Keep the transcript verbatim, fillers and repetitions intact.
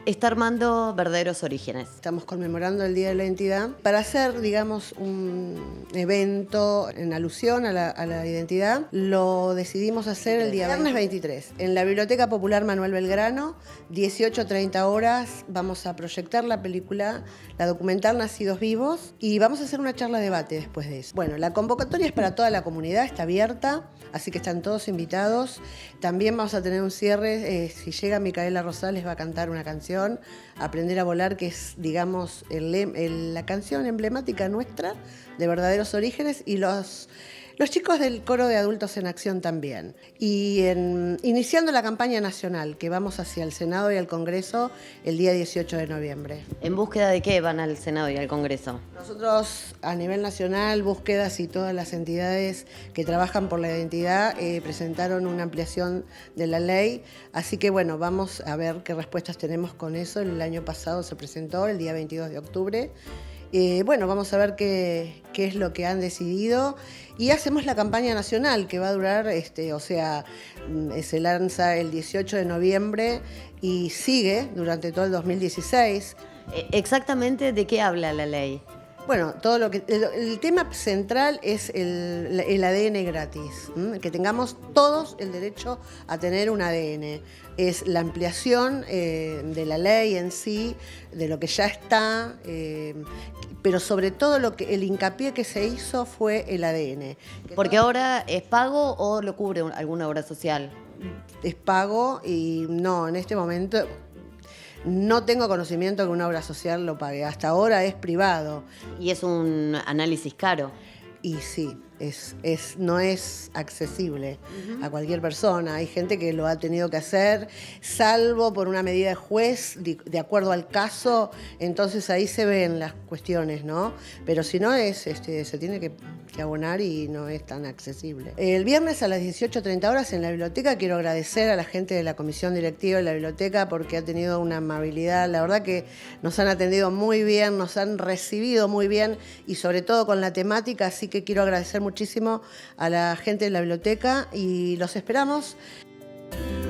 está armando Verdaderos Orígenes? Estamos conmemorando el Día de la Identidad para hacer, digamos, un evento en alusión a la, a la identidad. Lo decidimos hacer el día viernes veintitrés en la Biblioteca Popular Manuel Belgrano, dieciocho treinta horas. Vamos a proyectar la película, la documental Nacidos Vivos, y vamos a hacer una charla debate después de eso. Bueno, la convocatoria es para toda la comunidad, está abierta, así que están todos invitados. También vamos a tener un cierre, eh, si llega Micaela Rosales va a cantar una canción, Aprender a Volar, que es, digamos, el, el, la canción emblemática nuestra de Verdaderos Orígenes, y los, los chicos del Coro de Adultos en Acción también. Y en, iniciando la campaña nacional, que vamos hacia el Senado y al Congreso el día dieciocho de noviembre. ¿En búsqueda de qué van al Senado y al Congreso? Nosotros, a nivel nacional, Búsquedas y todas las entidades que trabajan por la identidad eh, presentaron una ampliación de la ley, así que bueno, vamos a ver qué respuestas tenemos con eso. El año pasado se presentó, el día veintidós de octubre. Eh, bueno, vamos a ver qué, qué es lo que han decidido, y hacemos la campaña nacional que va a durar, este, o sea, se lanza el dieciocho de noviembre y sigue durante todo el dos mil dieciséis. ¿Exactamente de qué habla la ley? Bueno, todo lo que el, el tema central es el, el A D N gratis, ¿m? Que tengamos todos el derecho a tener un A D N. Es la ampliación eh, de la ley en sí, de lo que ya está, eh, pero sobre todo lo que el hincapié que se hizo fue el A D N. Porque ahora es pago o lo cubre alguna obra social. Es pago y no, en este momento no tengo conocimiento que una obra social lo pague. Hasta ahora es privado. Y es un análisis caro. Y sí, es, es, no es accesible uh-huh. a cualquier persona. Hay gente que lo ha tenido que hacer, salvo por una medida de juez, de, de acuerdo al caso, entonces ahí se ven las cuestiones, ¿no? Pero si no, es, este, se tiene que, que abonar y no es tan accesible. El viernes a las dieciocho treinta horas en la biblioteca quiero agradecer a la gente de la comisión directiva de la biblioteca porque ha tenido una amabilidad. La verdad que nos han atendido muy bien, nos han recibido muy bien y sobre todo con la temática, así que quiero agradecer muchísimo a la gente de la biblioteca y los esperamos.